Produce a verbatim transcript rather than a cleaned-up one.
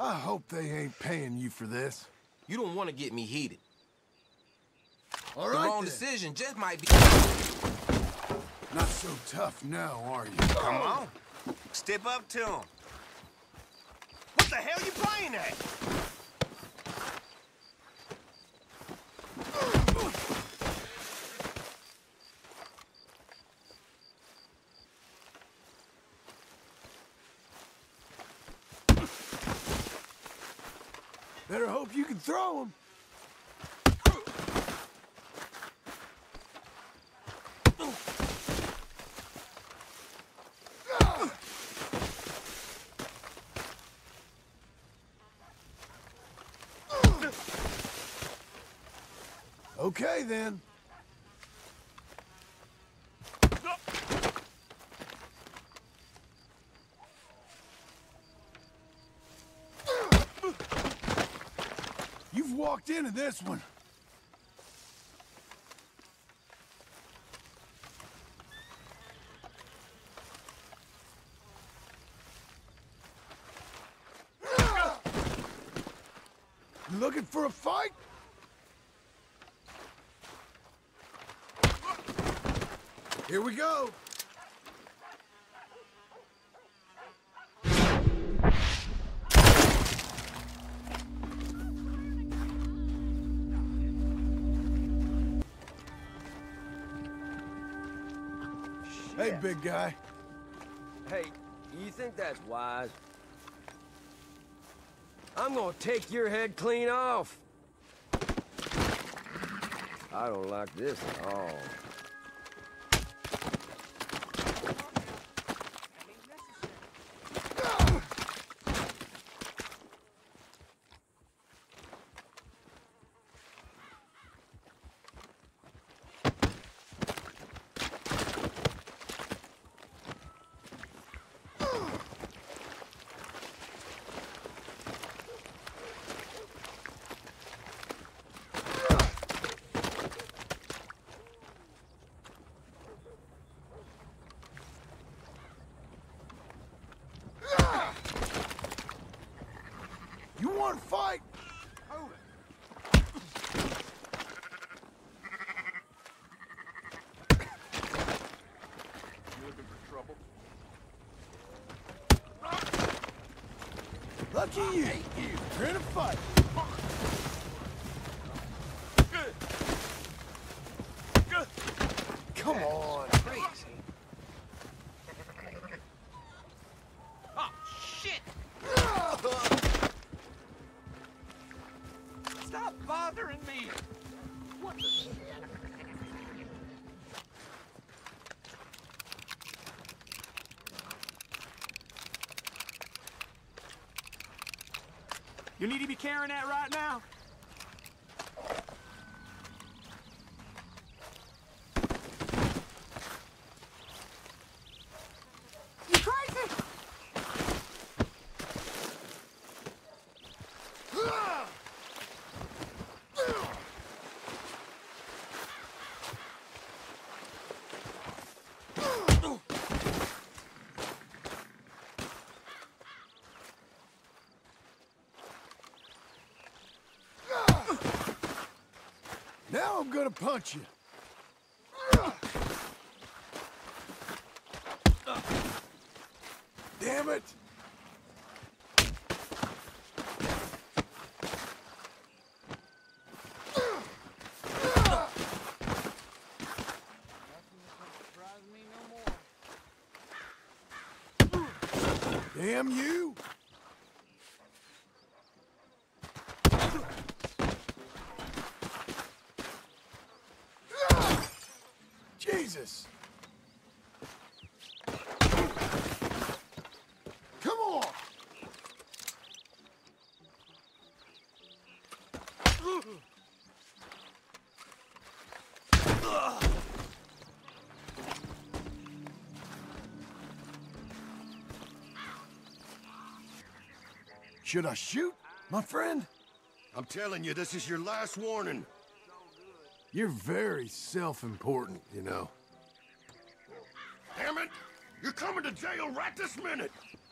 I hope they ain't paying you for this. You don't want to get me heated. All the right, wrong then. decision just might be... Not so tough now, are you? Come on. Step up to him. What the hell you playing at? Better hope you can throw him. Okay, then. You've walked into this one. You looking for a fight? Here we go. Hey, big guy. Hey, you think that's wise? I'm gonna take your head clean off. I don't like this at all. You want to fight? Hold it. You looking for trouble? Lucky you. You're in a fight. Good. Good. Come on. Crazy. Oh, shit! Stop bothering me! What the shit? You need to be carrying that right now? You crazy? Now I'm gonna punch you. Damn it! Damn you! Jesus! Come on! Should I shoot, my friend? I'm telling you, this is your last warning. You're very self-important, you know. Damn it! You're coming to jail right this minute!